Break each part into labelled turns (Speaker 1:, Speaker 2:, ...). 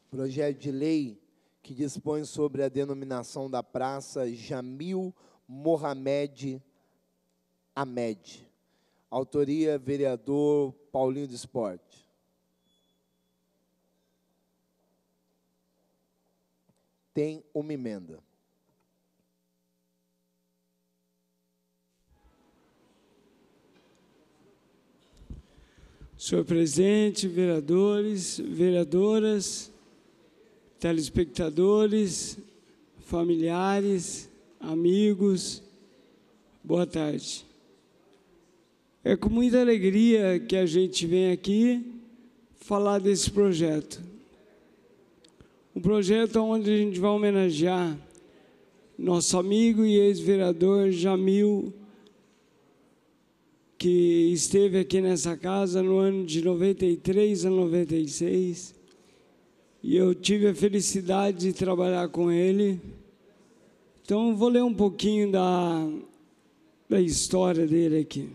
Speaker 1: Projeto de lei que dispõe sobre a denominação da praça Jamil Mohamed Ahmed. Autoria, vereador Paulinho do Esporte. Tem uma emenda.
Speaker 2: Senhor presidente, vereadores, vereadoras, telespectadores, familiares, amigos, boa tarde. É com muita alegria que a gente vem aqui falar desse projeto. Um projeto onde a gente vai homenagear nosso amigo e ex-vereador Jamil, que esteve aqui nessa casa no ano de 93 a 96, e eu tive a felicidade de trabalhar com ele. Então, vou ler um pouquinho da história dele aqui.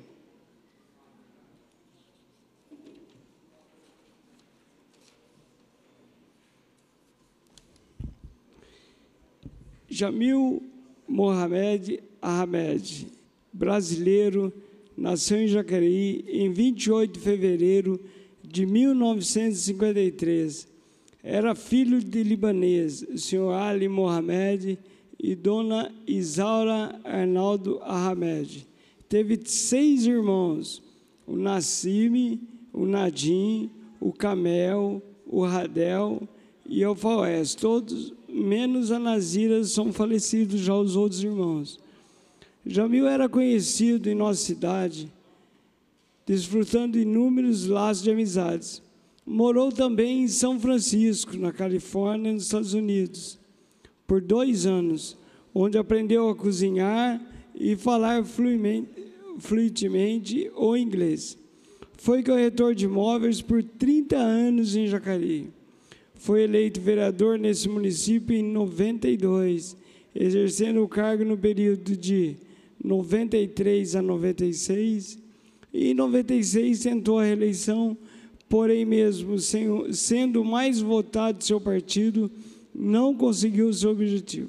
Speaker 2: Jamil Mohamed Ahmed, brasileiro, nasceu em Jacareí em 28 de fevereiro de 1953. Era filho de libanês, o senhor Ali Mohamed e dona Isaura Arnaldo Ahmed. Teve 6 irmãos, o Nassime, o Nadim, o Camel, o Radel e o Faués. Todos, menos a Nazira, são falecidos já os outros irmãos. Jamil era conhecido em nossa cidade, desfrutando de inúmeros laços de amizades. Morou também em São Francisco, na Califórnia, nos Estados Unidos, por 2 anos, onde aprendeu a cozinhar e falar fluentemente o inglês. Foi corretor de imóveis por 30 anos em Jacareí. Foi eleito vereador nesse município em 92, exercendo o cargo no período de 93 a 96, e em 96 tentou a reeleição, porém mesmo sendo o mais votado de seu partido, não conseguiu o seu objetivo.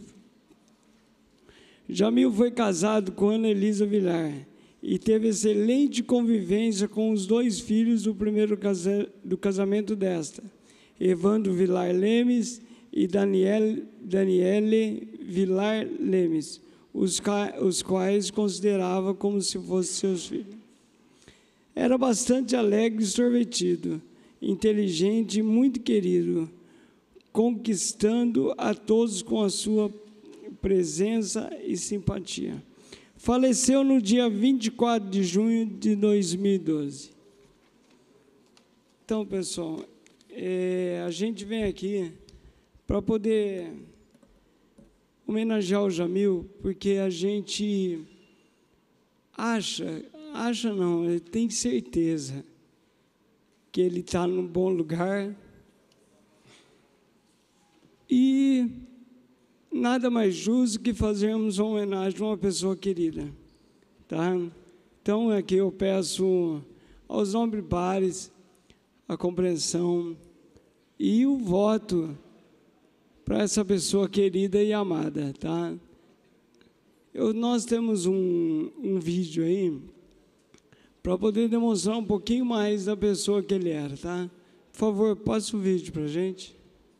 Speaker 2: Jamil foi casado com Ana Elisa Vilar e teve excelente convivência com os 2 filhos do primeiro casamento desta, Evandro Vilar Lemes e Daniele Vilar Lemes, os quais considerava como se fossem seus filhos. Era bastante alegre e extrovertido, inteligente e muito querido, conquistando a todos com a sua presença e simpatia. Faleceu no dia 24 de junho de 2012. Então, pessoal, a gente vem aqui para poder homenagear o Jamil, porque a gente acha não, tem certeza que ele está num bom lugar e nada mais justo que fazermos uma homenagem a uma pessoa querida, tá? Então, aqui eu peço aos nobres pares a compreensão e o voto para essa pessoa querida e amada, tá? Nós temos um vídeo aí para poder demonstrar um pouquinho mais da pessoa que ele era, tá? Por favor, passe o vídeo para a gente.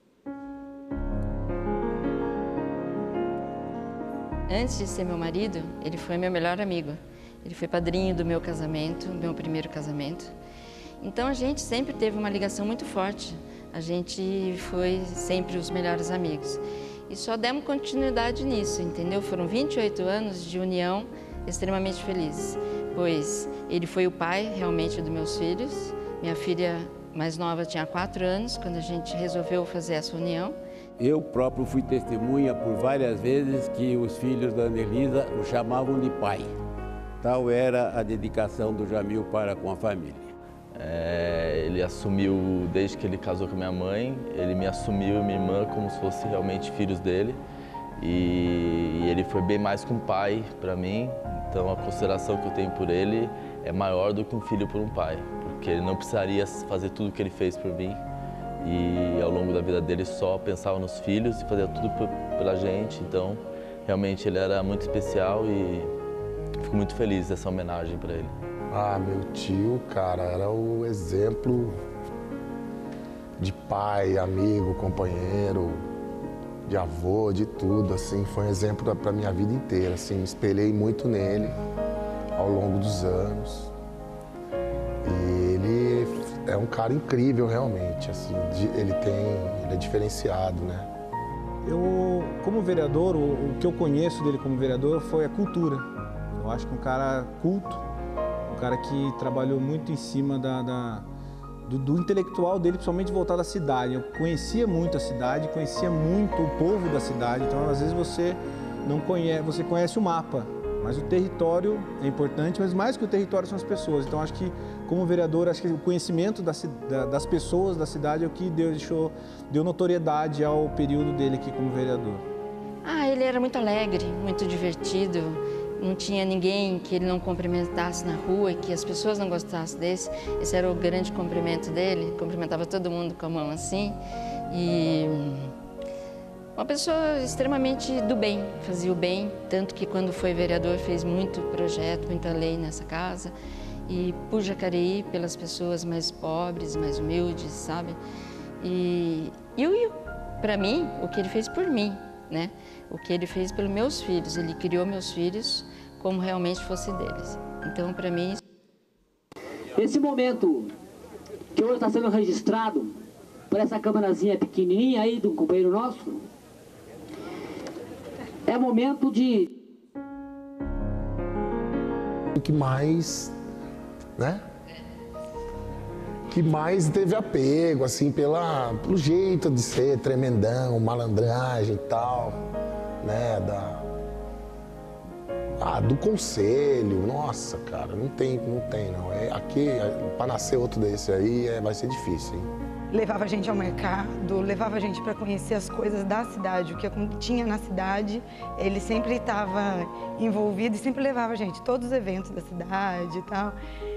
Speaker 3: Antes de ser meu marido, ele foi meu melhor amigo. Ele foi padrinho do meu casamento, meu primeiro casamento. Então a gente sempre teve uma ligação muito forte. A gente foi sempre os melhores amigos. E só demos continuidade nisso, entendeu? Foram 28 anos de união extremamente felizes, pois ele foi o pai realmente dos meus filhos. Minha filha mais nova tinha 4 anos quando a gente resolveu fazer essa união.
Speaker 4: Eu próprio fui testemunha por várias vezes que os filhos da Ana Elisa o chamavam de pai. Tal era a dedicação do Jamil para com a família.
Speaker 5: Ele assumiu, desde que ele casou com minha mãe, ele me assumiu e minha irmã como se fossem realmente filhos dele. E ele foi bem mais que um pai para mim, então a consideração que eu tenho por ele é maior do que um filho por um pai, porque ele não precisaria fazer tudo o que ele fez por mim, e ao longo da vida dele só pensava nos filhos e fazia tudo pela gente. Então, realmente ele era muito especial e fico muito feliz dessa homenagem para ele.
Speaker 6: Ah, meu tio, cara, era o exemplo de pai, amigo, companheiro, de avô, de tudo, assim, foi um exemplo para minha vida inteira, assim, me espelhei muito nele ao longo dos anos. E ele é um cara incrível, realmente, assim, ele é diferenciado, né?
Speaker 7: Eu, como vereador, o que eu conheço dele como vereador foi a cultura. Eu acho que um cara culto, um cara que trabalhou muito em cima do intelectual dele, principalmente voltado à cidade. Eu conhecia muito a cidade, conhecia muito o povo da cidade, então às vezes você não conhece, você conhece o mapa, mas o território é importante, mas mais que o território são as pessoas. Então acho que como vereador, acho que o conhecimento das pessoas da cidade é o que deu notoriedade ao período dele aqui como vereador.
Speaker 3: Ah, ele era muito alegre, muito divertido. Não tinha ninguém que ele não cumprimentasse na rua e que as pessoas não gostassem desse. Esse era o grande cumprimento dele, cumprimentava todo mundo com a mão assim. E uma pessoa extremamente do bem, fazia o bem, tanto que quando foi vereador fez muito projeto, muita lei nessa casa. E por Jacareí, pelas pessoas mais pobres, mais humildes, sabe? E para mim, o que ele fez por mim, né? O que ele fez pelos meus filhos, ele criou meus filhos como realmente fosse deles. Então, para mim...
Speaker 8: Esse momento que hoje está sendo registrado por essa câmerazinha pequenininha aí do companheiro nosso, é momento de...
Speaker 6: O que mais, né? Que mais teve apego, assim, pelo jeito de ser, tremendão, malandragem e tal, né, do conselho. Nossa, cara, não tem não. Aqui, para nascer outro desse aí, vai ser difícil, hein?
Speaker 9: Levava a gente ao mercado, levava a gente para conhecer as coisas da cidade, o que tinha na cidade. Ele sempre estava envolvido e sempre levava a gente a todos os eventos da cidade e tal.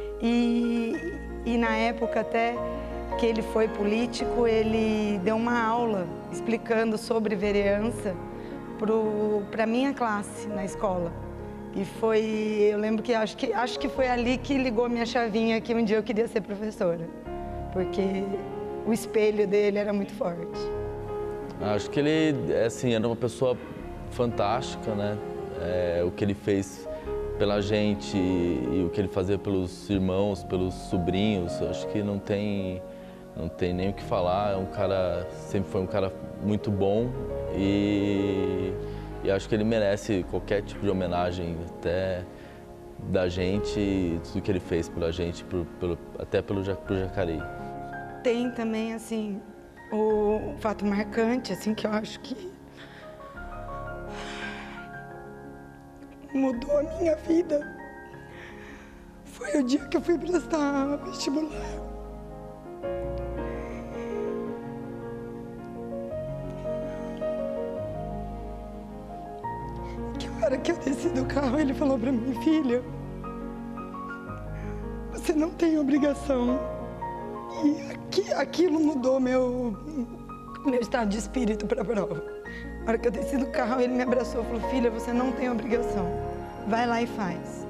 Speaker 9: E na época até que ele foi político, ele deu uma aula explicando sobre vereança para a minha classe na escola. E eu lembro que acho que foi ali que ligou a minha chavinha que um dia eu queria ser professora, porque o espelho dele era muito forte.
Speaker 5: Acho que ele, assim, era uma pessoa fantástica, né? O que ele fez pela gente e o que ele fazia pelos irmãos, pelos sobrinhos, acho que não tem nem o que falar. Sempre foi um cara muito bom e acho que ele merece qualquer tipo de homenagem, até da gente, tudo que ele fez pela gente, até pro Jacareí.
Speaker 9: Tem também, assim, o fato marcante, assim, que eu acho que mudou a minha vida. Foi o dia que eu fui prestar vestibular. Que a hora que eu desci do carro, ele falou pra mim: filha, você não tem obrigação. E aquilo mudou meu estado de espírito para a prova. Na hora que eu desci do carro, ele me abraçou e falou: filha, você não tem obrigação, vai lá e faz.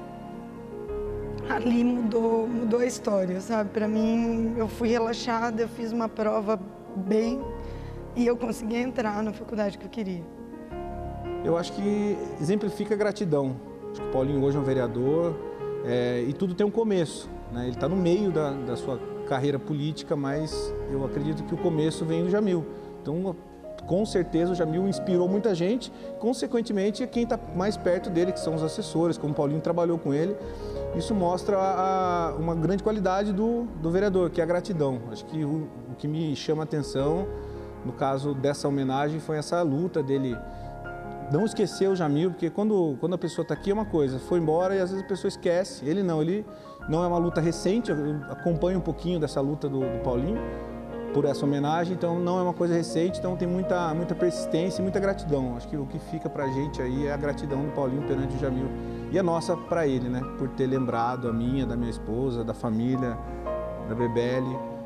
Speaker 9: Ali mudou a história, sabe? Para mim, eu fui relaxada, eu fiz uma prova bem e eu consegui entrar na faculdade que eu queria.
Speaker 7: Eu acho que exemplifica a gratidão. Acho que o Paulinho hoje é um vereador e tudo tem um começo, né? Ele está no meio da sua carreira política, mas eu acredito que o começo vem do Jamil. Então, com certeza, o Jamil inspirou muita gente, consequentemente, quem está mais perto dele, que são os assessores, como o Paulinho trabalhou com ele. Isso mostra uma grande qualidade do vereador, que é a gratidão. Acho que o que me chama a atenção, no caso dessa homenagem, foi essa luta dele. Não esquecer o Jamil, porque quando a pessoa está aqui é uma coisa, foi embora e às vezes a pessoa esquece. Ele não é uma luta recente, eu acompanho um pouquinho dessa luta do Paulinho, por essa homenagem, então não é uma coisa recente, então tem muita persistência e muita gratidão. Acho que o que fica pra gente aí é a gratidão do Paulinho perante o Jamil e a nossa pra ele, né? Por ter lembrado a minha, da minha esposa, da família, da Bebele,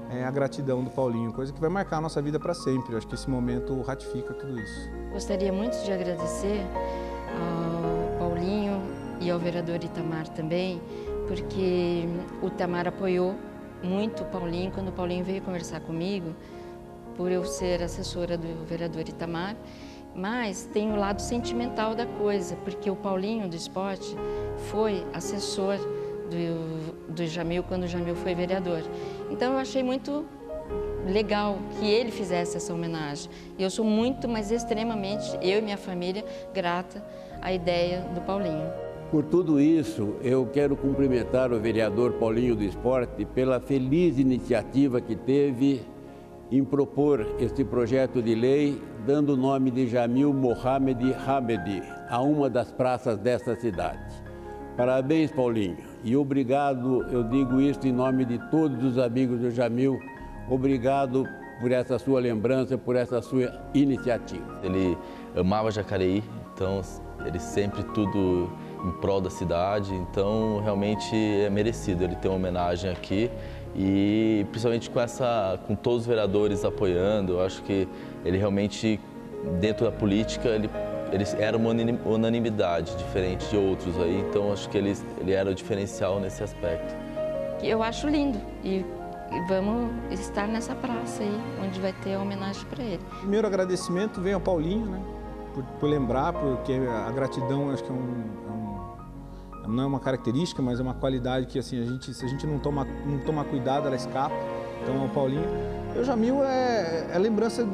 Speaker 7: a gratidão do Paulinho, coisa que vai marcar a nossa vida para sempre. Eu acho que esse momento ratifica tudo isso.
Speaker 3: Gostaria muito de agradecer ao Paulinho e ao vereador Itamar também, porque o Itamar apoiou muito o Paulinho quando o Paulinho veio conversar comigo, por eu ser assessora do vereador Itamar, mas tem o lado sentimental da coisa, porque o Paulinho do esporte foi assessor do Jamil quando o Jamil foi vereador. Então eu achei muito legal que ele fizesse essa homenagem. E eu sou muito, mas extremamente, eu e minha família, grata à ideia do Paulinho.
Speaker 4: Por tudo isso, eu quero cumprimentar o vereador Paulinho do Esporte pela feliz iniciativa que teve em propor este projeto de lei, dando o nome de Jamil Mohamed Hamedi a uma das praças desta cidade. Parabéns, Paulinho, e obrigado, eu digo isso em nome de todos os amigos do Jamil, obrigado por essa sua lembrança, por essa sua iniciativa.
Speaker 5: Ele amava Jacareí, então ele sempre tudo em prol da cidade, então realmente é merecido ele ter uma homenagem aqui e principalmente com todos os vereadores apoiando. Eu acho que ele realmente, dentro da política, ele era uma unanimidade, diferente de outros aí, então acho que ele era o diferencial nesse aspecto.
Speaker 3: Eu acho lindo e vamos estar nessa praça aí, onde vai ter a homenagem para ele.
Speaker 7: Primeiro agradecimento vem ao Paulinho, né, por lembrar, porque a gratidão acho que não é uma característica, mas é uma qualidade que assim, se a gente não tomar cuidado, ela escapa. Então, ao Paulinho. E o Jamil é lembrança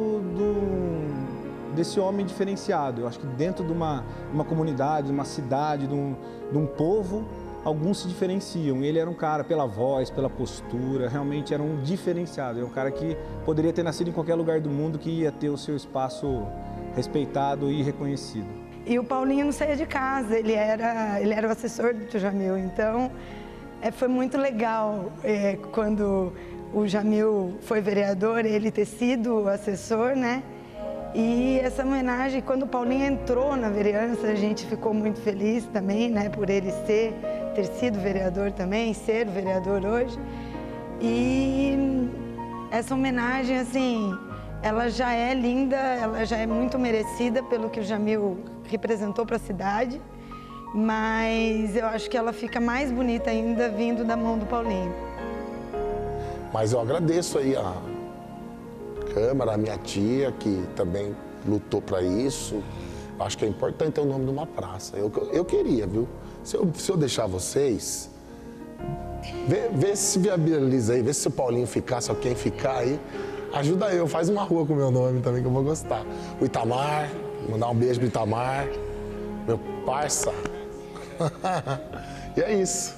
Speaker 7: desse homem diferenciado. Eu acho que dentro de uma comunidade, de uma cidade, de um povo, alguns se diferenciam. Ele era um cara, pela voz, pela postura, realmente era um diferenciado. É um cara que poderia ter nascido em qualquer lugar do mundo, que ia ter o seu espaço respeitado e reconhecido.
Speaker 9: E o Paulinho não saía de casa, ele era o assessor do Jamil, então foi muito legal quando o Jamil foi vereador, ele ter sido o assessor, né? E essa homenagem, quando o Paulinho entrou na vereança, a gente ficou muito feliz também, né? Por ele ter sido vereador também, ser vereador hoje. E essa homenagem, assim, ela já é linda, ela já é muito merecida pelo que o Jamil representou para a cidade, mas eu acho que ela fica mais bonita ainda vindo da mão do Paulinho.
Speaker 6: Mas eu agradeço aí a Câmara, a minha tia, que também lutou para isso. Acho que é importante ter o nome de uma praça. Eu queria, viu? Se eu deixar vocês, vê se viabiliza aí, vê se o Paulinho ficar, se alguém ficar aí, ajuda eu, faz uma rua com o meu nome também que eu vou gostar. O Itamar, mandar um beijo pro Itamar, meu parça. E é isso.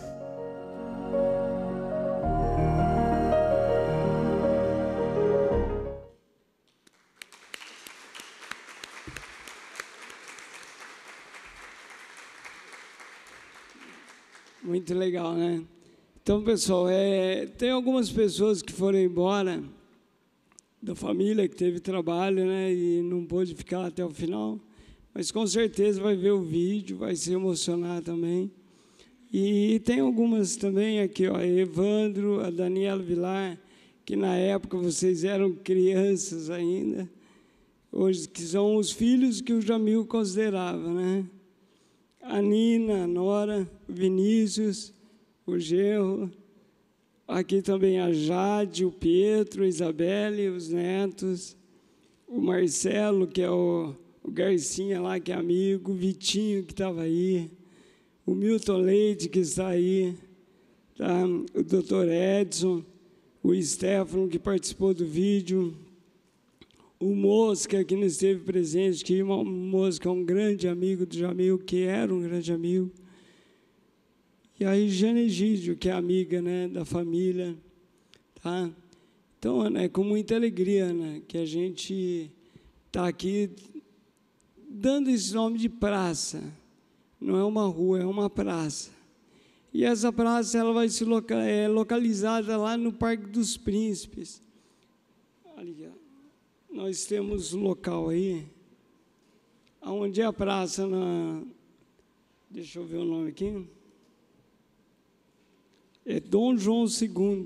Speaker 2: Muito legal, né? Então, pessoal, tem algumas pessoas que foram embora da família, que teve trabalho, né, e não pôde ficar até o final, mas com certeza vai ver o vídeo, vai se emocionar também. E tem algumas também aqui, ó, Evandro, a Daniela Vilar, que na época vocês eram crianças ainda, hoje que são os filhos que o Jamil considerava, né? A Nina, a Nora, o Vinícius, o genro, aqui também a Jade, o Pietro, a Isabelle, os netos, o Marcelo, que é o Garcinha lá, que é amigo, o Vitinho, que estava aí, o Milton Leite, que está aí, tá? O doutor Edson, o Stefano, que participou do vídeo, o Mosca, que não esteve presente, que o Mosca é um grande amigo do Jamil, que era um grande amigo. E aí, Jane Egídio, que é amiga, né, da família. Tá? Então, é com muita alegria, né, que a gente está aqui dando esse nome de praça. Não é uma rua, é uma praça. E essa praça ela vai ser localizada lá no Parque dos Príncipes. Ali, ó. Nós temos local aí, onde é a praça, deixa eu ver o nome aqui, é Dom João II,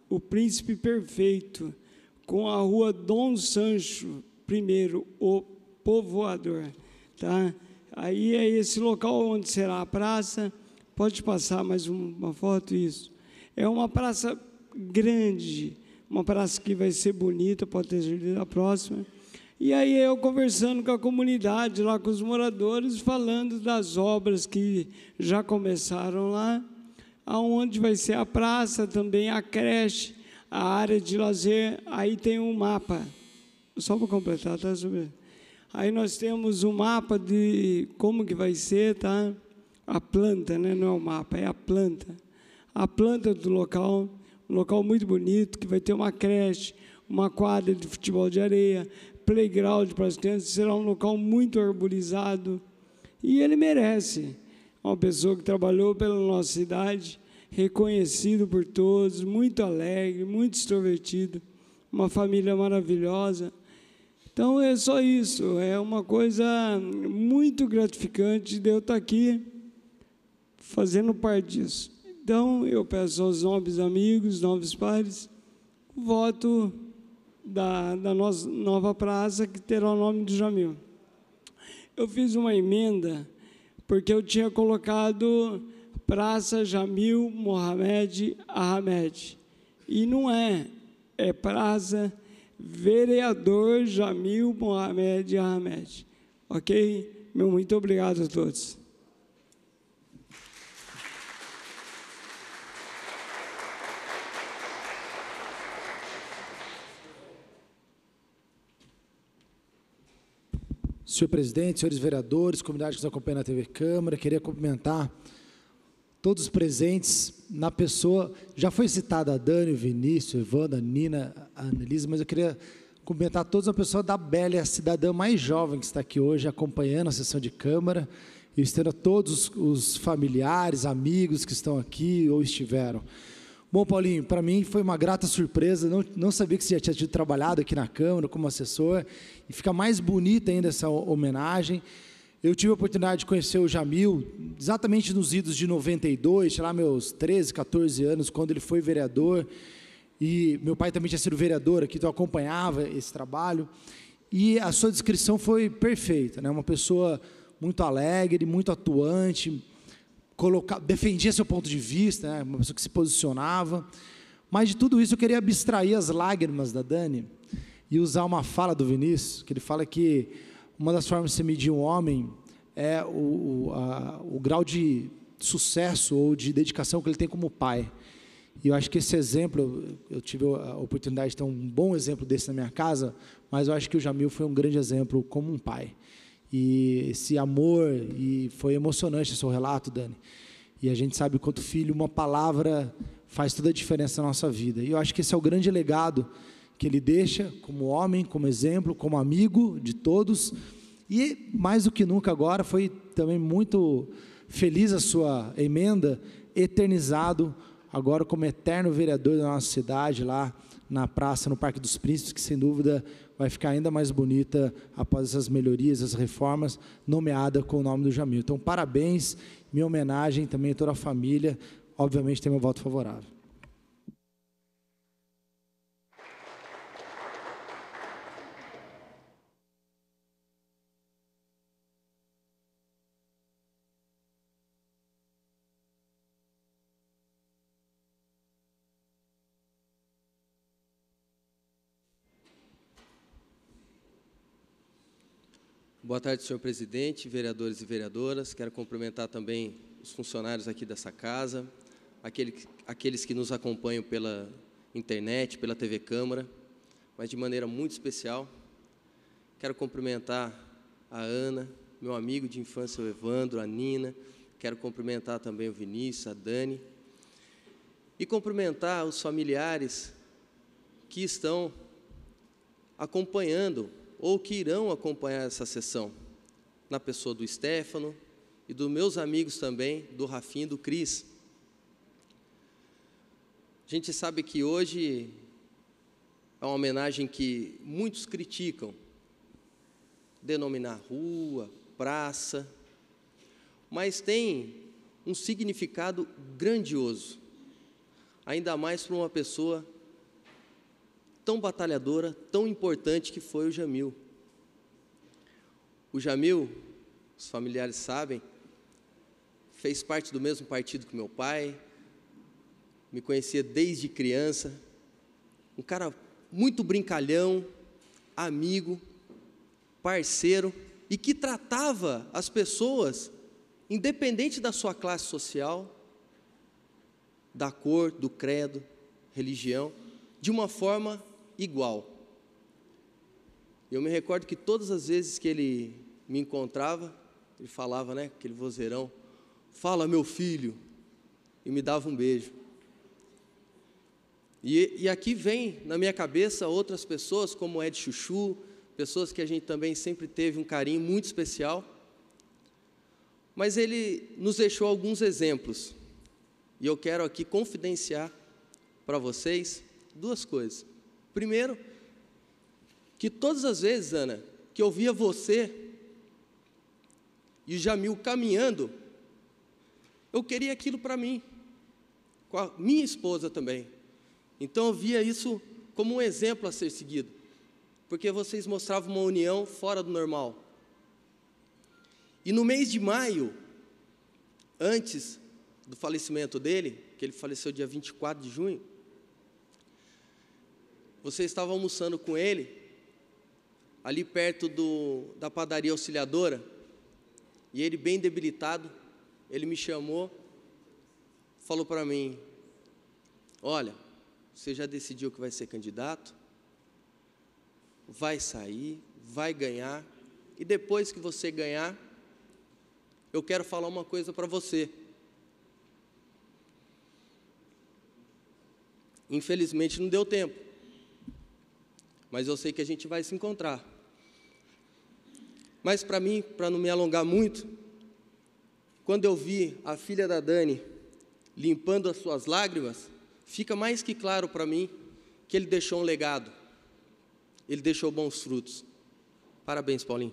Speaker 2: o Príncipe Perfeito, com a rua Dom Sancho I, o Povoador, tá? Aí é esse local onde será a praça. Pode passar mais uma foto, isso. É uma praça grande, uma praça que vai ser bonita, pode ter certeza da próxima. E aí eu conversando com a comunidade, lá com os moradores, falando das obras que já começaram lá, aonde vai ser a praça, também a creche, a área de lazer. Aí tem um mapa, só para completar, tá? Aí nós temos um mapa de como que vai ser, tá? A planta, né? Não é o mapa, é a planta. A planta do local, um local muito bonito, que vai ter uma creche, uma quadra de futebol de areia, playground para as crianças, será um local muito arborizado. E ele merece. Uma pessoa que trabalhou pela nossa cidade, reconhecido por todos, muito alegre, muito extrovertido, uma família maravilhosa. Então, é só isso, é uma coisa muito gratificante de eu estar aqui fazendo parte disso. Então, eu peço aos nobres amigos, nobres pares, o voto da nossa nova praça, que terá o nome do Jamil. Eu fiz uma emenda, porque eu tinha colocado Praça Jamil Mohamed Ahmed, e não é, é Praça Vereador Jamil Mohamed Ahmed. Ok? Meu muito obrigado a todos.
Speaker 10: Senhor presidente, senhores vereadores, comunidade que nos acompanha na TV Câmara, queria cumprimentar todos os presentes na pessoa, já foi citada a Dani, o Vinícius, a Evandra, a Nina, a Annelise, mas eu queria cumprimentar todos a pessoa da Bélia, a cidadã mais jovem que está aqui hoje, acompanhando a sessão de Câmara, e estendo a todos os familiares, amigos que estão aqui ou estiveram. Bom, Paulinho, para mim foi uma grata surpresa, não sabia que você já tinha tido trabalhado aqui na Câmara como assessor, e fica mais bonita ainda essa homenagem. Eu tive a oportunidade de conhecer o Jamil exatamente nos idos de 92, sei lá, meus 13, 14 anos, quando ele foi vereador, e meu pai também tinha sido vereador aqui, então eu acompanhava esse trabalho, e a sua descrição foi perfeita, né? Uma pessoa muito alegre, muito atuante, defendia seu ponto de vista, né? Uma pessoa que se posicionava, mas de tudo isso eu queria abstrair as lágrimas da Dani e usar uma fala do Vinícius, que ele fala que uma das formas de se medir um homem é o grau de sucesso ou de dedicação que ele tem como pai. E eu acho que esse exemplo, eu tive a oportunidade de ter um bom exemplo desse na minha casa, mas eu acho que o Jamil foi um grande exemplo como um pai. E esse amor, e foi emocionante o seu relato, Dani. E a gente sabe quanto filho, uma palavra faz toda a diferença na nossa vida. E eu acho que esse é o grande legado que ele deixa como homem, como exemplo, como amigo de todos. E mais do que nunca agora, foi também muito feliz a sua emenda, eternizado agora como eterno vereador da nossa cidade, lá na praça, no Parque dos Príncipes, que sem dúvida vai ficar ainda mais bonita após essas melhorias, as reformas, nomeada com o nome do Jamil. Então, parabéns, minha homenagem também a toda a família, obviamente tem meu voto favorável.
Speaker 11: Boa tarde, senhor presidente, vereadores e vereadoras. Quero cumprimentar também os funcionários aqui dessa casa, aqueles que nos acompanham pela internet, pela TV Câmara, mas de maneira muito especial. Quero cumprimentar a Ana, meu amigo de infância, o Evandro, a Nina. Quero cumprimentar também o Vinícius, a Dani. E cumprimentar os familiares que estão acompanhando ou que irão acompanhar essa sessão, na pessoa do Stefano e dos meus amigos também, do Rafinha e do Cris. A gente sabe que hoje é uma homenagem que muitos criticam, denominar rua, praça, mas tem um significado grandioso, ainda mais para uma pessoa tão batalhadora, tão importante que foi o Jamil. O Jamil, os familiares sabem, fez parte do mesmo partido que meu pai, me conhecia desde criança, um cara muito brincalhão, amigo, parceiro, e que tratava as pessoas, independente da sua classe social, da cor, do credo, religião, de uma forma igual. Eu me recordo que todas as vezes que ele me encontrava, ele falava, né, aquele vozeirão, fala meu filho, e me dava um beijo. E aqui vem na minha cabeça outras pessoas, como Ed Chuchu, pessoas que a gente também sempre teve um carinho muito especial, mas ele nos deixou alguns exemplos, e eu quero aqui confidenciar para vocês duas coisas. Primeiro, que todas as vezes, Ana, que eu via você e o Jamil caminhando, eu queria aquilo para mim, com a minha esposa também. Então eu via isso como um exemplo a ser seguido, porque vocês mostravam uma união fora do normal. E no mês de maio, antes do falecimento dele, que ele faleceu dia 24 de junho, você estava almoçando com ele, ali perto da padaria Auxiliadora, e ele bem debilitado, ele me chamou, falou para mim, olha, você já decidiu que vai ser candidato, vai sair, vai ganhar, e depois que você ganhar, eu quero falar uma coisa para você. Infelizmente não deu tempo, mas eu sei que a gente vai se encontrar. Mas para mim, para não me alongar muito, quando eu vi a filha da Dani limpando as suas lágrimas, fica mais que claro para mim que ele deixou um legado, ele deixou bons frutos. Parabéns, Paulinho.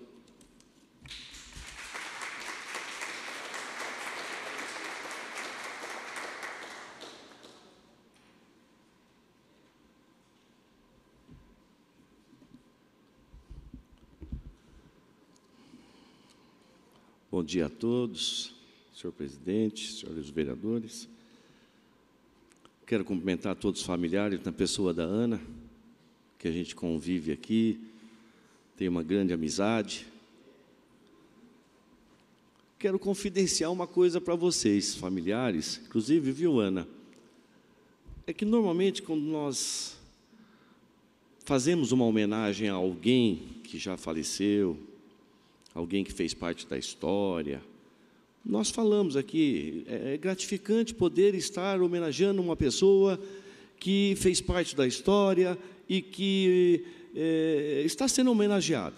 Speaker 12: Bom dia a todos, senhor presidente, senhores vereadores. Quero cumprimentar todos os familiares, na pessoa da Ana, que a gente convive aqui, tem uma grande amizade. Quero confidenciar uma coisa para vocês, familiares, inclusive, viu, Ana? É que normalmente quando nós fazemos uma homenagem a alguém que já faleceu, alguém que fez parte da história, nós falamos aqui, é gratificante poder estar homenageando uma pessoa que fez parte da história e que está sendo homenageada.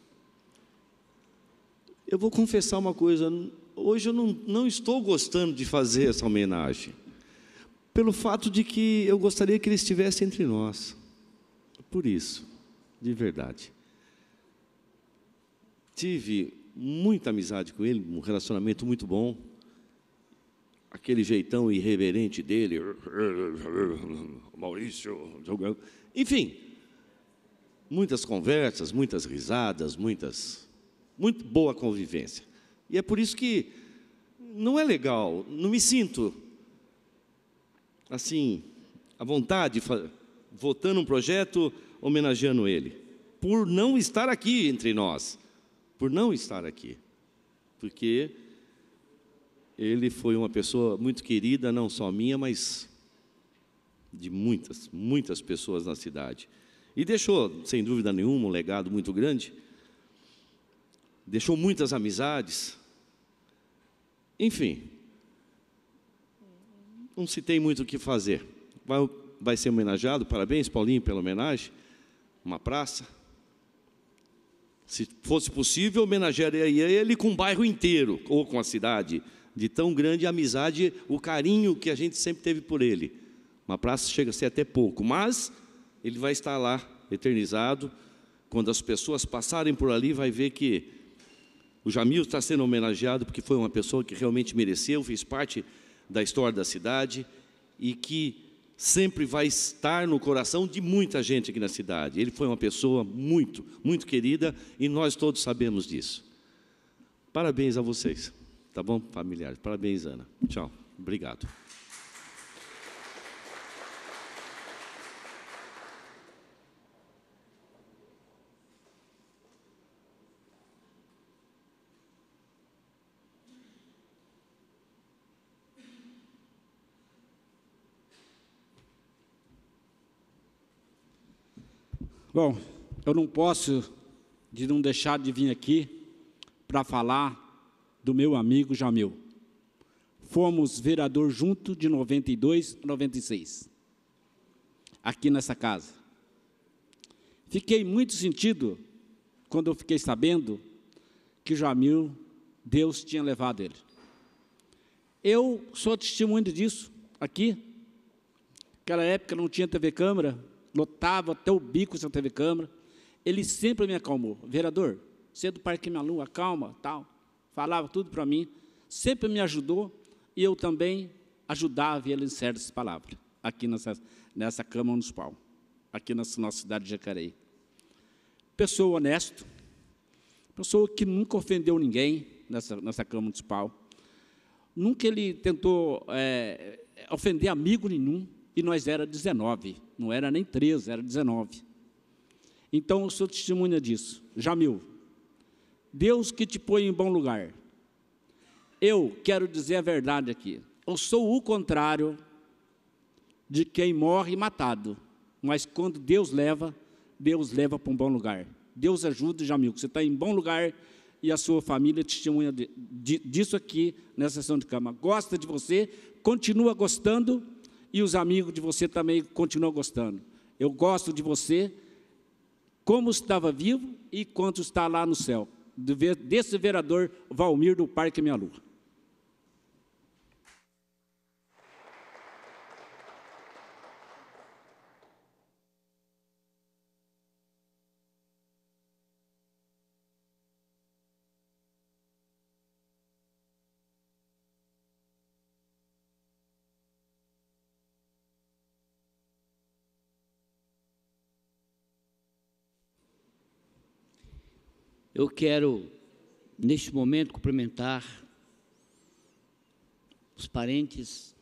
Speaker 12: Eu vou confessar uma coisa, hoje eu não estou gostando de fazer essa homenagem, pelo fato de que eu gostaria que ele estivesse entre nós, por isso, de verdade. Tive muita amizade com ele, um relacionamento muito bom, aquele jeitão irreverente dele, Maurício, enfim, muitas conversas, muitas risadas, muito boa convivência. E é por isso que não é legal, não me sinto assim, à vontade, votando um projeto, homenageando ele, por não estar aqui entre nós. Por não estar aqui, porque ele foi uma pessoa muito querida, não só minha, mas de muitas pessoas na cidade. E deixou, sem dúvida nenhuma, um legado muito grande, deixou muitas amizades, enfim, não se tem muito o que fazer. Vai ser homenageado, parabéns, Paulinho, pela homenagem, uma praça. Se fosse possível, homenagearia ele com o bairro inteiro, ou com a cidade, de tão grande amizade, o carinho que a gente sempre teve por ele. Uma praça chega a ser até pouco, mas ele vai estar lá, eternizado. Quando as pessoas passarem por ali, vai ver que o Jamil está sendo homenageado, porque foi uma pessoa que realmente mereceu, fez parte da história da cidade, e que sempre vai estar no coração de muita gente aqui na cidade. Ele foi uma pessoa muito, muito querida e nós todos sabemos disso. Parabéns a vocês, tá bom, familiares? Parabéns, Ana. Tchau, obrigado.
Speaker 13: Bom, eu não posso não deixar de vir aqui para falar do meu amigo Jamil. Fomos vereador junto de 92 a 96, aqui nessa casa. Fiquei muito sentido quando eu fiquei sabendo que Jamil, Deus tinha levado ele. Eu sou testemunho disso aqui. Naquela época não tinha TV Câmara, lotava até o bico sem TV Câmara. Ele sempre me acalmou. Vereador, você é do Parque Mialu, acalma, tal. Falava tudo para mim, sempre me ajudou, e eu também ajudava ele em certas palavras, aqui nessa Câmara Municipal, aqui na nossa cidade de Jacareí. Pessoa honesta, pessoa que nunca ofendeu ninguém nessa Câmara Municipal. Nunca ele tentou ofender amigo nenhum, e nós era 19, não era nem 13, era 19. Então, eu sou testemunha disso. Jamil, Deus que te põe em bom lugar. Eu quero dizer a verdade aqui. Eu sou o contrário de quem morre matado. Mas quando Deus leva para um bom lugar. Deus ajuda, Jamil, que você está em bom lugar e a sua família testemunha disso aqui nessa sessão de Câmara. Gosta de você, continua gostando, e os amigos de você também continuam gostando. Eu gosto de você como estava vivo e quanto está lá no céu. Desse vereador Valmir do Parque Mialu.
Speaker 14: Eu quero, neste momento, cumprimentar os parentes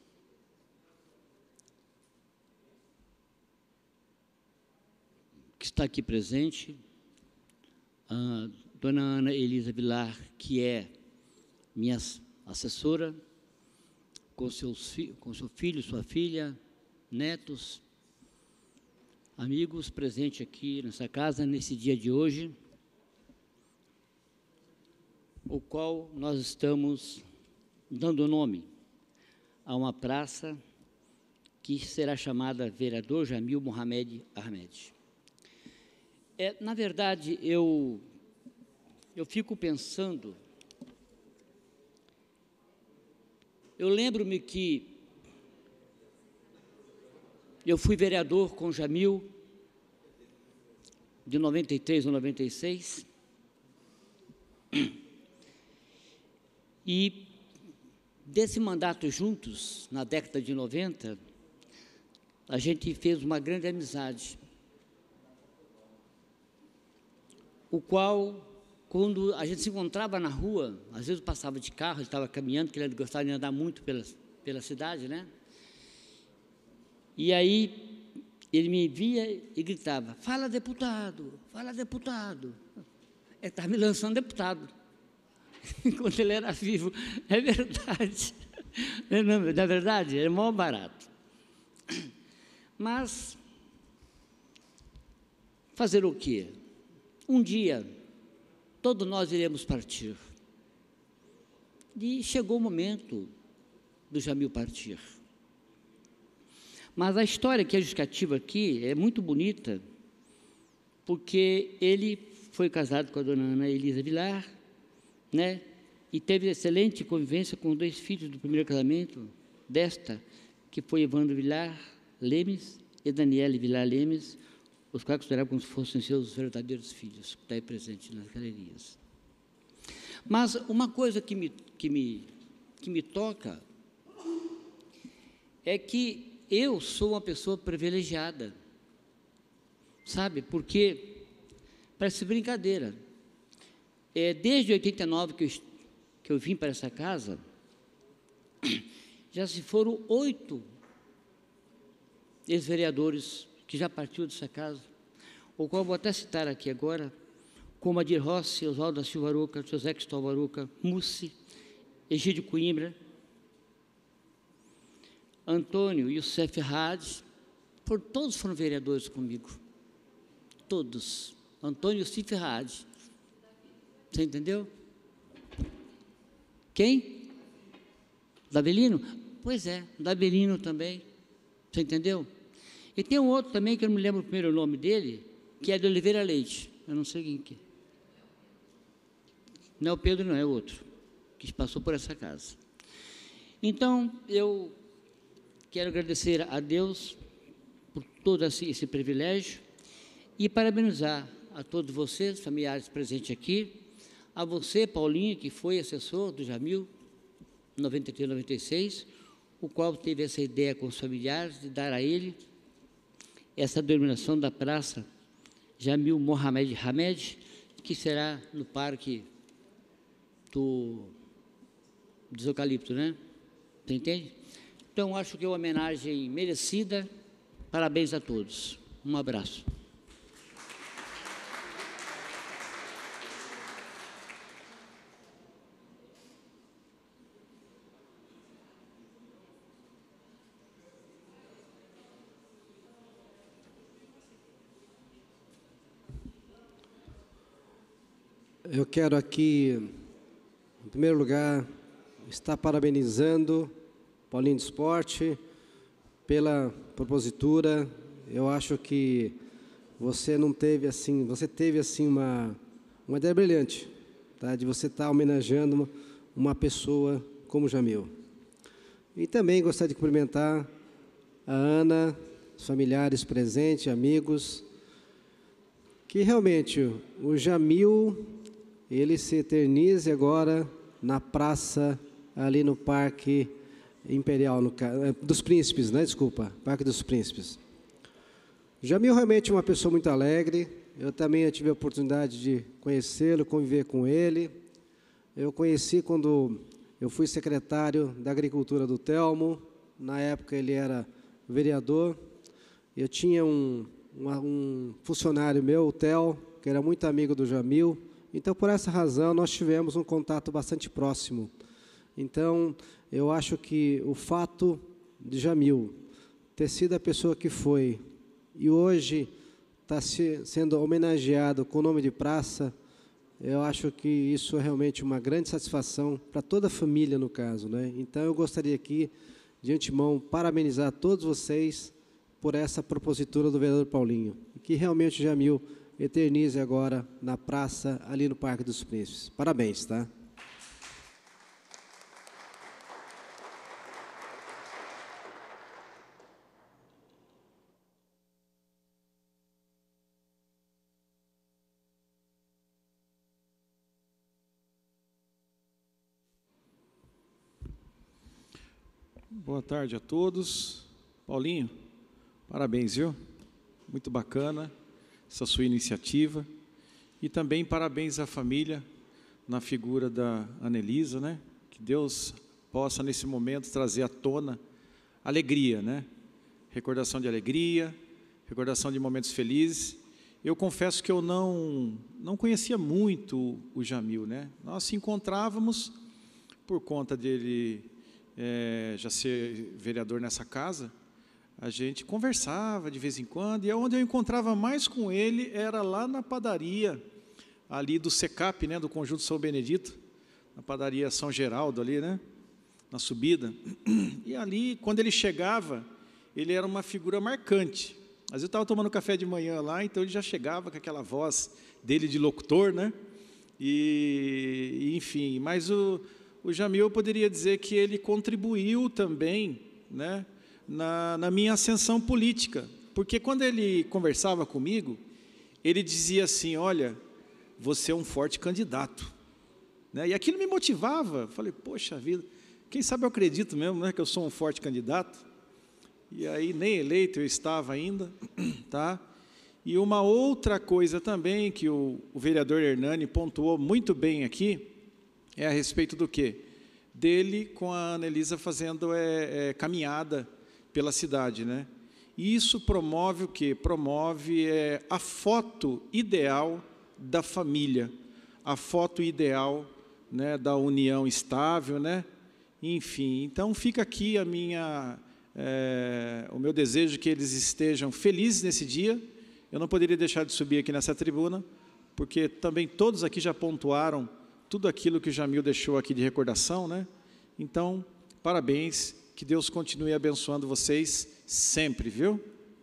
Speaker 14: que está aqui presente, a dona Ana Elisa Vilar, que é minha assessora, com seu filho, sua filha, netos, amigos presentes aqui nessa casa, nesse dia de hoje, o qual nós estamos dando nome a uma praça que será chamada Vereador Jamil Mohamed Ahmed. Na verdade, eu fico pensando, eu lembro-me que eu fui vereador com Jamil de 93 a 96, e desse mandato juntos, na década de 90, a gente fez uma grande amizade, o qual, quando a gente se encontrava na rua, às vezes eu passava de carro, ele estava caminhando, que ele gostava de andar muito pela cidade, né? E aí ele me via e gritava, fala deputado, fala deputado. Ele estava me lançando deputado. Enquanto ele era vivo, é verdade. Na verdade, é mó barato. Mas, fazer o quê? Um dia, todos nós iremos partir. E chegou o momento do Jamil partir. Mas a história que é justificativa aqui é muito bonita, porque ele foi casado com a dona Ana Elisa Vilar, né? E teve excelente convivência com 2 filhos do primeiro casamento, que foi Evandro Vilar Lemes e Daniele Vilar Lemes, os quais consideravam como se fossem seus verdadeiros filhos, que está aí presente nas galerias. Mas uma coisa que me toca é que eu sou uma pessoa privilegiada, sabe? Porque, parece brincadeira, desde 89 que eu vim para essa casa, já se foram 8 ex-vereadores que já partiu dessa casa, o qual vou até citar aqui agora, como Adir Rossi, Oswaldo da Silva Aruca, José Cristóvão Aruca, Mussi, Egídio Coimbra, Antônio Youssef Hadi, todos foram vereadores comigo. Todos. Antônio Youssef Hadi. Você entendeu? Quem? Davelino? Pois é, Davelino também. Você entendeu? E tem um outro também, que eu não me lembro o primeiro nome dele, que é de Oliveira Leite. Eu não sei quem que é. Não é o Pedro, não, é outro, que passou por essa casa. Então, eu quero agradecer a Deus por todo esse privilégio e parabenizar a todos vocês, familiares presentes aqui, a você, Paulinho, que foi assessor do Jamil, 93, 96, o qual teve essa ideia com os familiares de dar a ele essa denominação da praça Jamil Mohamed Hamed, que será no Parque dos Eucaliptos, né? Você entende? Então, acho que é uma homenagem merecida. Parabéns a todos. Um abraço.
Speaker 15: Eu quero aqui, em primeiro lugar, estar parabenizando Paulinho do Esporte pela propositura. Eu acho que você teve assim uma ideia brilhante, tá? De você estar homenageando uma pessoa como Jamil. E também gostaria de cumprimentar a Ana, os familiares presentes, amigos, que realmente o Jamil, ele se eternize agora na praça, ali no Parque Imperial, dos Príncipes, né? Desculpa, Parque dos Príncipes. Jamil realmente é uma pessoa muito alegre. Eu também tive a oportunidade de conhecê-lo, conviver com ele. Eu conheci quando eu fui secretário da Agricultura do Telmo. Na época ele era vereador. Eu tinha um funcionário meu, o Tel, que era muito amigo do Jamil. Então, por essa razão, nós tivemos um contato bastante próximo. Então, eu acho que o fato de Jamil ter sido a pessoa que foi e hoje está sendo homenageado com o nome de praça, eu acho que isso é realmente uma grande satisfação para toda a família, no caso, né? Então, eu gostaria aqui, de antemão, parabenizar todos vocês por essa propositura do vereador Paulinho, que realmente Jamil eternize agora na praça, ali no Parque dos Príncipes. Parabéns, tá?
Speaker 7: Boa tarde a todos. Paulinho, parabéns, viu? Muito bacana essa sua iniciativa. E também parabéns à família, na figura da Anelisa, né? Que Deus possa, nesse momento, trazer à tona alegria, né? Recordação de alegria, recordação de momentos felizes. Eu confesso que eu não conhecia muito o Jamil, né? Nós se encontrávamos por conta dele já ser vereador nessa casa. A gente conversava de vez em quando, e onde eu encontrava mais com ele era lá na padaria, ali do SECAP, né, do Conjunto São Benedito, na padaria São Geraldo ali, né, na subida. E ali, quando ele chegava, ele era uma figura marcante. Às vezes eu estava tomando café de manhã lá, então ele já chegava com aquela voz dele de locutor, né, e enfim. Mas o Jamil, eu poderia dizer que ele contribuiu também, né, na minha ascensão política, porque quando ele conversava comigo, ele dizia assim: olha, você é um forte candidato, né? E aquilo me motivava. Falei, poxa vida, quem sabe eu acredito mesmo, né, que eu sou um forte candidato. E aí, nem eleito eu estava ainda, tá? E uma outra coisa também que o vereador Hernani pontuou muito bem aqui, é a respeito do quê? Dele com a Anelisa fazendo caminhada pela cidade, né? E isso promove o quê? Promove a foto ideal da família, a foto ideal, né, da união estável, né? Enfim, então fica aqui o meu desejo de que eles estejam felizes nesse dia. Eu não poderia deixar de subir aqui nessa tribuna, porque também todos aqui já pontuaram tudo aquilo que o Jamil deixou aqui de recordação, né? Então, parabéns, que Deus continue abençoando vocês sempre, viu?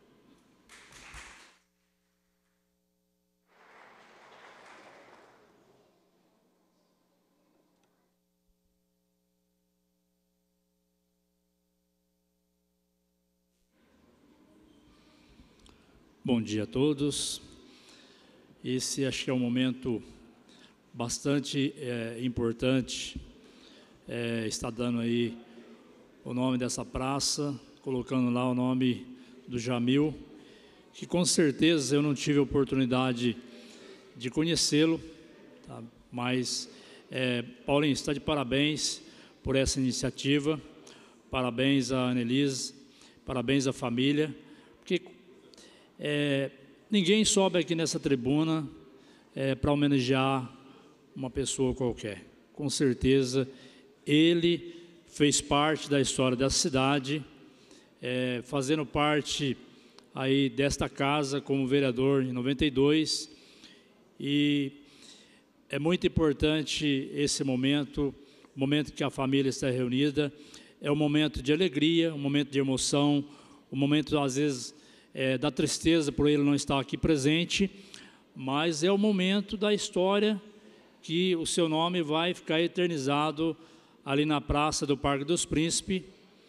Speaker 16: Bom dia a todos. Esse acho que é um momento bastante importante, está dando aí o nome dessa praça, colocando lá o nome do Jamil, que com certeza eu não tive a oportunidade de conhecê-lo, tá? Mas, Paulinho, está de parabéns por essa iniciativa, parabéns à Anelise, parabéns à família, porque ninguém sobe aqui nessa tribuna para homenagear uma pessoa qualquer. Com certeza, ele fez parte da história dessa cidade, fazendo parte aí desta casa como vereador em 92, e é muito importante esse momento, o momento que a família está reunida, é um momento de alegria, um momento de emoção, um momento, às vezes, da tristeza por ele não estar aqui presente, mas é o momento da história que o seu nome vai ficar eternizado ali na Praça do Parque dos Príncipes,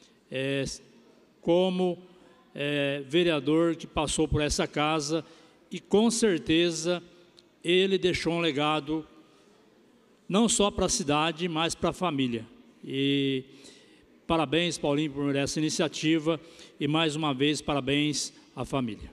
Speaker 16: como vereador que passou por essa casa, e com certeza ele deixou um legado não só para a cidade, mas para a família. E parabéns, Paulinho, por essa iniciativa, e mais uma vez parabéns à família.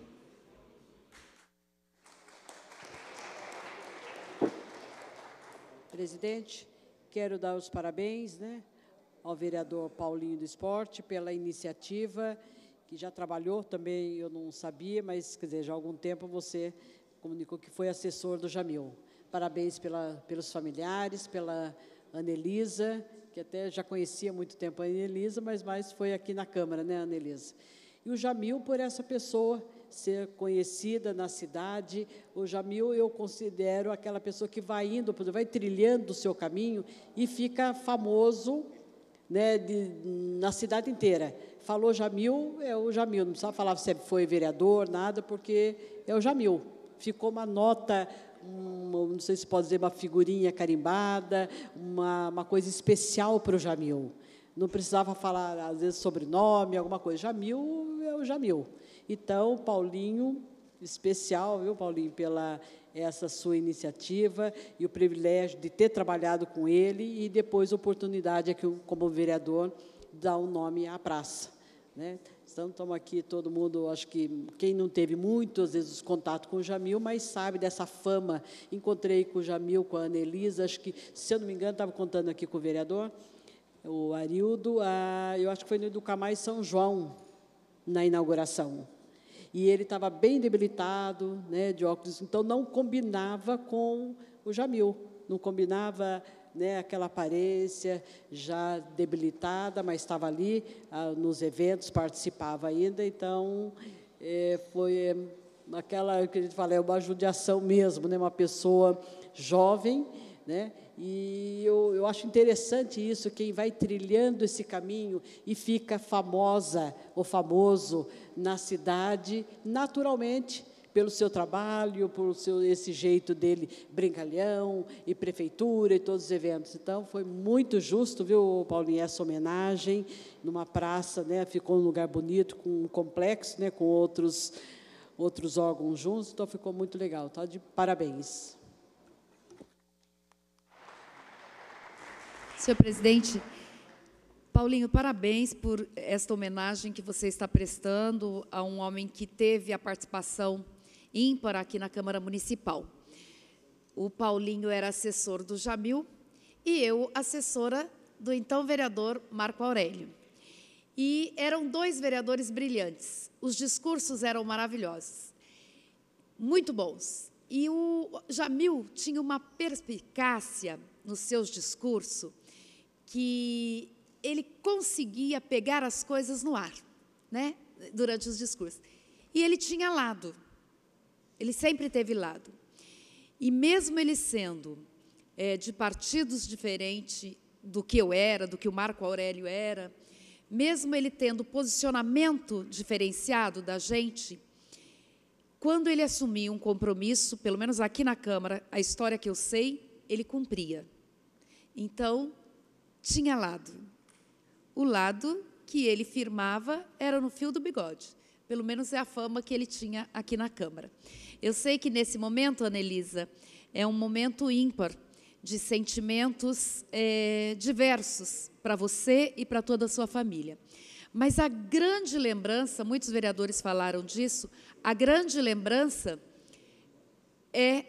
Speaker 17: Presidente, quero dar os parabéns, né, ao vereador Paulinho do Esporte pela iniciativa, que já trabalhou também, eu não sabia, mas, quer dizer, já há algum tempo você comunicou que foi assessor do Jamil. Parabéns pelos familiares, pela Anelisa, que até já conhecia há muito tempo a Anelisa, mas mais foi aqui na Câmara, né, Anelisa? E o Jamil, por essa pessoa ser conhecida na cidade. O Jamil, eu considero aquela pessoa que vai indo, vai trilhando o seu caminho e fica famoso, né, na cidade inteira. Falou Jamil, é o Jamil, não precisa falar se foi vereador, nada, porque é o Jamil. Ficou uma nota, não sei se pode dizer, uma figurinha carimbada, uma coisa especial para o Jamil. Não precisava falar, às vezes, sobrenome, alguma coisa. Jamil é o Jamil. Então, Paulinho, especial, viu, Paulinho, pela essa sua iniciativa e o privilégio de ter trabalhado com ele e depois a oportunidade aqui, como vereador, dar um nome à praça, né? Então, estamos aqui, todo mundo, acho que quem não teve muitas vezes contato com o Jamil, mas sabe dessa fama. Encontrei com o Jamil, com a Anelisa, acho que, se eu não me engano, estava contando aqui com o vereador, o Arildo, eu acho que foi no Educamais São João, na inauguração. E ele estava bem debilitado, né, de óculos, então não combinava com o Jamil, não combinava, né, aquela aparência já debilitada, mas estava ali nos eventos, participava ainda, então foi aquela que a gente fala, uma judiação mesmo, né, uma pessoa jovem, né, e eu acho interessante isso, quem vai trilhando esse caminho e fica famosa ou famoso na cidade, naturalmente, pelo seu trabalho, por esse jeito dele, brincalhão, e prefeitura, e todos os eventos. Então, foi muito justo, viu, Paulinho, essa homenagem, numa praça, né, ficou num lugar bonito, com um complexo, né, com outros órgãos juntos, então ficou muito legal, tá? De parabéns.
Speaker 18: Senhor presidente, Paulinho, parabéns por esta homenagem que você está prestando a um homem que teve a participação ímpar aqui na Câmara Municipal. O Paulinho era assessor do Jamil e eu assessora do então vereador Marco Aurélio. E eram dois vereadores brilhantes. Os discursos eram maravilhosos, muito bons. E o Jamil tinha uma perspicácia nos seus discursos que ele conseguia pegar as coisas no ar, né, durante os discursos. E ele tinha lado, ele sempre teve lado. E mesmo ele sendo de partidos diferentes do que eu era, do que o Marco Aurélio era, mesmo ele tendo posicionamento diferenciado da gente, quando ele assumia um compromisso, pelo menos aqui na Câmara, a história que eu sei, ele cumpria. Então, tinha lado. O lado que ele firmava era no fio do bigode. Pelo menos é a fama que ele tinha aqui na Câmara. Eu sei que, nesse momento, Anelisa, é um momento ímpar de sentimentos diversos para você e para toda a sua família. Mas a grande lembrança, muitos vereadores falaram disso, a grande lembrança é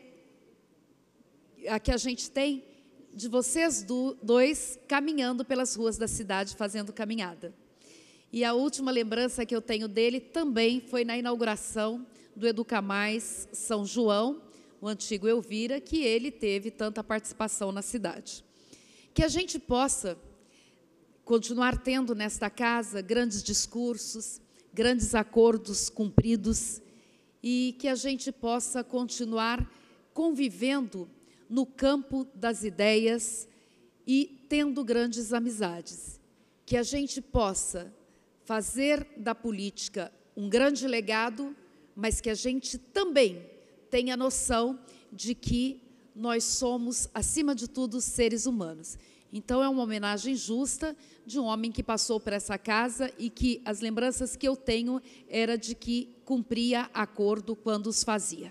Speaker 18: a que a gente tem de vocês dois caminhando pelas ruas da cidade, fazendo caminhada. E a última lembrança que eu tenho dele também foi na inauguração do Educa Mais São João, o antigo Elvira, que ele teve tanta participação na cidade. Que a gente possa continuar tendo nesta casa grandes discursos, grandes acordos cumpridos e que a gente possa continuar convivendo no campo das ideias e tendo grandes amizades. Que a gente possa fazer da política um grande legado, mas que a gente também tenha noção de que nós somos, acima de tudo, seres humanos. Então, é uma homenagem justa de um homem que passou por essa casa e que as lembranças que eu tenho era de que cumpria acordo quando os fazia.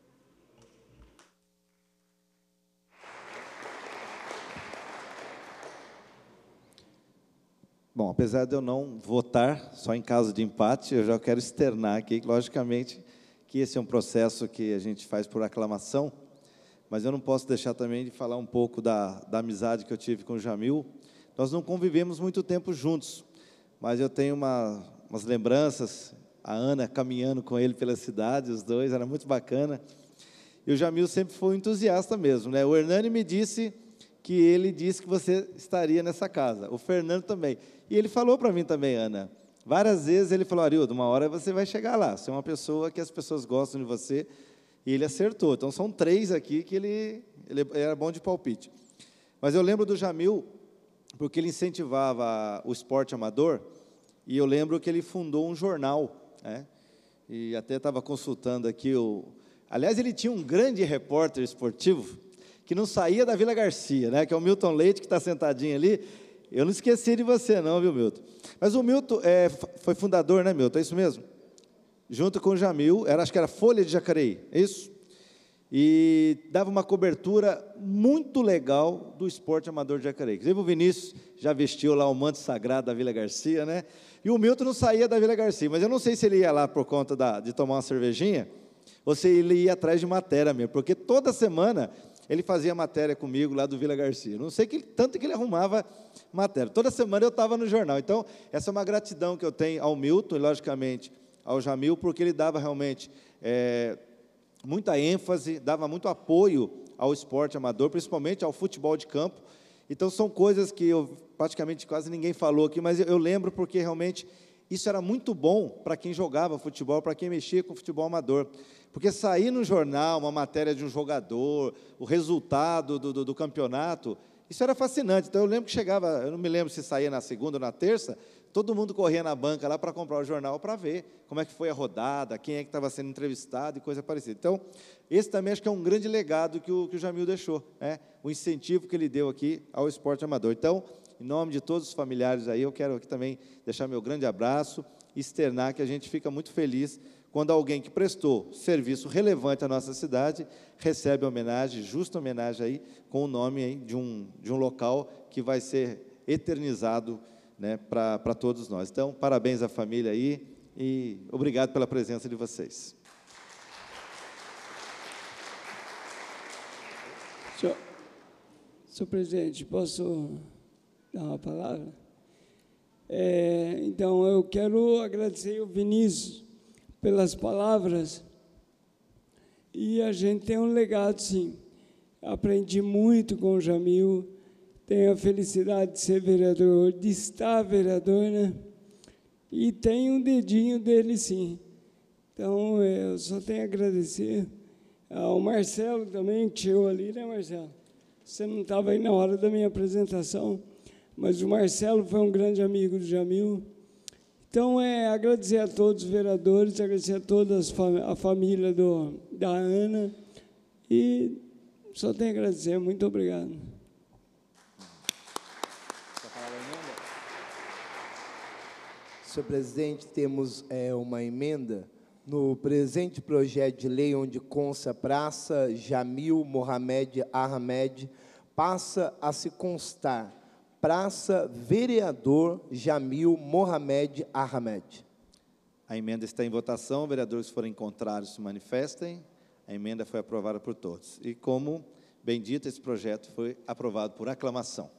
Speaker 19: Bom, apesar de eu não votar, só em caso de empate, eu já quero externar aqui, logicamente, que esse é um processo que a gente faz por aclamação, mas eu não posso deixar também de falar um pouco da amizade que eu tive com o Jamil. Nós não convivemos muito tempo juntos, mas eu tenho umas lembranças, a Ana caminhando com ele pela cidade, os dois, era muito bacana. E o Jamil sempre foi um entusiasta mesmo, né? O Hernani me disse que ele disse que você estaria nessa casa, o Fernando também. E ele falou para mim também, Ana, várias vezes ele falou, Arildo, uma hora você vai chegar lá, você é uma pessoa que as pessoas gostam de você, e ele acertou. Então, são 3 aqui que ele era bom de palpite. Mas eu lembro do Jamil, porque ele incentivava o esporte amador, e eu lembro que ele fundou um jornal, né? E até estava consultando aqui Aliás, ele tinha um grande repórter esportivo, que não saía da Vila Garcia, né? Que é o Milton Leite, que está sentadinho ali. Eu não esqueci de você não, viu, Milton? Mas o Milton foi fundador, né, Milton? É isso mesmo? Junto com o Jamil, acho que era Folha de Jacareí, é isso? E dava uma cobertura muito legal do esporte amador de Jacareí. Inclusive o Vinícius já vestiu lá o manto sagrado da Vila Garcia, né? E o Milton não saía da Vila Garcia, mas eu não sei se ele ia lá por conta de tomar uma cervejinha, ou se ele ia atrás de matéria mesmo, porque toda semana ele fazia matéria comigo lá do Vila Garcia. Não sei tanto que ele arrumava matéria. Toda semana eu estava no jornal. Então, essa é uma gratidão que eu tenho ao Milton e, logicamente, ao Jamil, porque ele dava realmente muita ênfase, dava muito apoio ao esporte amador, principalmente ao futebol de campo. Então, são coisas que praticamente quase ninguém falou aqui, mas eu lembro porque realmente isso era muito bom para quem jogava futebol, para quem mexia com futebol amador. Porque sair no jornal uma matéria de um jogador, o resultado do campeonato, isso era fascinante. Então, eu lembro que chegava, eu não me lembro se saía na segunda ou na terça, todo mundo corria na banca lá para comprar o jornal para ver como é que foi a rodada, quem é que estava sendo entrevistado e coisa parecida. Então, esse também acho que é um grande legado que o Jamil deixou, né? O incentivo que ele deu aqui ao esporte amador. Então, em nome de todos os familiares aí, eu quero aqui também deixar meu grande abraço e externar que a gente fica muito feliz quando alguém que prestou serviço relevante à nossa cidade recebe homenagem, justa homenagem aí, com o nome aí de um local que vai ser eternizado né, para todos nós. Então, parabéns à família aí e obrigado pela presença de vocês.
Speaker 2: Senhor presidente, posso dar uma palavra? Então, eu quero agradecer ao Vinícius pelas palavras. E a gente tem um legado, sim. Aprendi muito com o Jamil, tenho a felicidade de ser vereador, de estar vereador, né? E tenho um dedinho dele, sim. Então, eu só tenho a agradecer ao Marcelo também, que chegou ali, né, Marcelo? Você não estava aí na hora da minha apresentação, mas o Marcelo foi um grande amigo do Jamil. Então, agradecer a todos os vereadores, agradecer a toda a família da Ana, e só tenho a agradecer. Muito obrigado.
Speaker 1: Senhor presidente, temos uma emenda no presente projeto de lei, onde consta Praça Jamil Mohamed Ahmed, passa a se constar Praça Vereador Jamil Mohamed Ahmed.
Speaker 19: A emenda está em votação. Vereadores que forem contrários se manifestem. A emenda foi aprovada por todos. E, como bem dito, esse projeto foi aprovado por aclamação.